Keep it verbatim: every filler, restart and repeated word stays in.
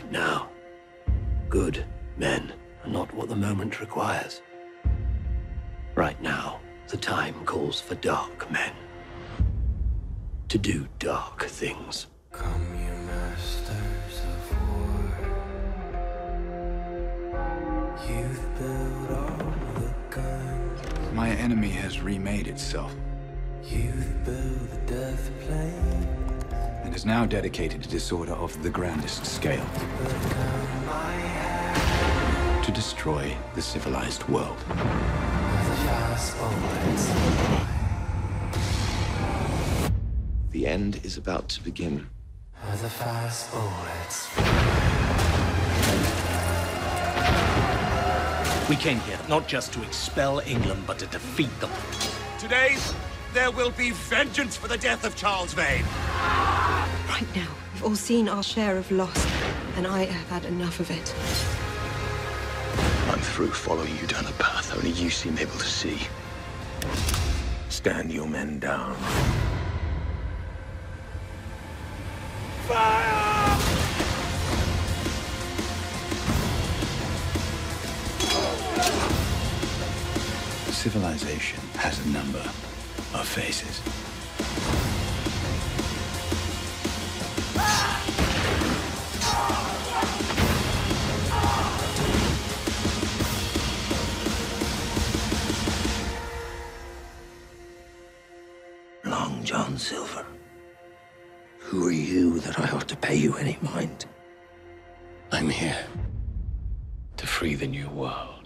Right now, good men are not what the moment requires. Right now, the time calls for dark men. To do dark things. Come, you masters of war. You've built all the guns. My enemy has remade itself. You've built the death plane. And is now dedicated to disorder of the grandest scale. To destroy the civilized world. The fast bullets. The end is about to begin. The fast bullets. We came here not just to expel England, but to defeat them. Today, there will be vengeance for the death of Charles Vane. Right now, we've all seen our share of loss, and I have had enough of it. I'm through following you down a path only you seem able to see. Stand your men down. Fire! Civilization has a number of faces. Long John Silver. Who are you that I ought to pay you any mind? I'm here to free the new world.